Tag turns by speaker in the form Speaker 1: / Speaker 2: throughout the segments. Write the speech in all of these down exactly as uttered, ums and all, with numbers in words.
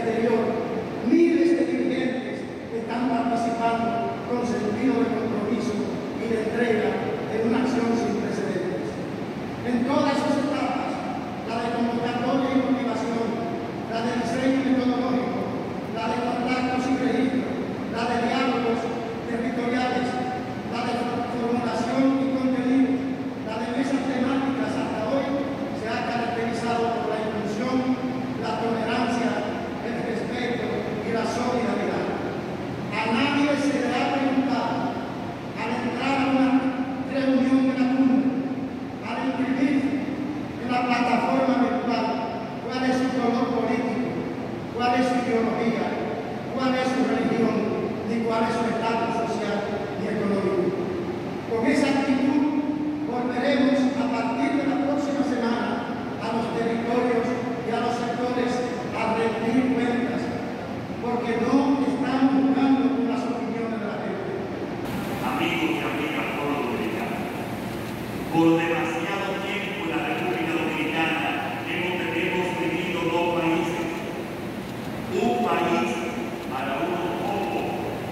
Speaker 1: exterior, miles de dirigentes están participando con sentido de compromiso y de entrega en una acción sin precedentes. En todas sus etapas, la de convocatoria y motivación, la de diseño metodológico, la de contactos y registro, la de diálogos territoriales, la de formulación y contenido, la de mesas temáticas hasta hoy se ha caracterizado por la inclusión, la tolerancia, el respeto y la solidaridad. A nadie se le ha preguntado al entrar a una reunión de la cumbre, al inscribirse en la plataforma virtual, cuál es su color político, cuál es su ideología, cuál es su religión, ni cuál es su estatus social y económico. Con esa actitud volveremos a partir de la próxima semana a los territorios y a los sectores a rendir cuentas, porque no estamos buscando las opiniones de la gente.
Speaker 2: Amigos y amigas del pueblo dominicano, por demasiado tiempo en la República Dominicana hemos, hemos tenido dos países, un país para unos pocos,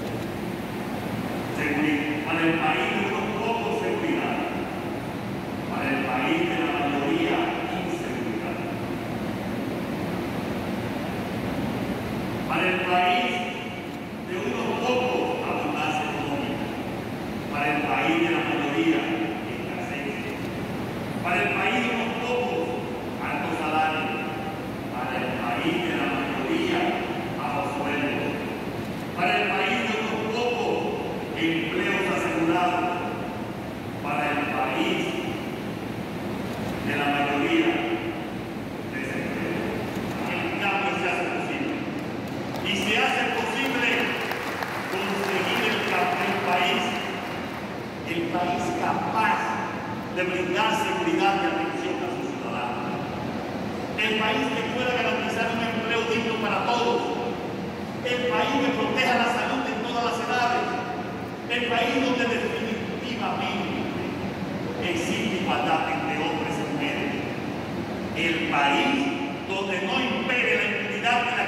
Speaker 2: para el país de unos pocos seguridad, para el país de la mayoría inseguridad, para el país de unos pocos abundancia económica, para el país de la mayoría escasez, para el país de unos pocos altos salarios, para el país de la mayoría bajos sueldos, para el país de unos pocos empleos asegurados, para el país de la mayoría desempleo. El cambio se hace posible y se hace posible conseguir el, el país, el país capaz de brindar seguridad y atención a sus ciudadanos, el país que pueda garantizar un empleo digno para todos, el país que proteja la salud en todas las edades, el país donde definitivamente existe igualdad entre hombres y mujeres, el país donde no impere la impunidad y la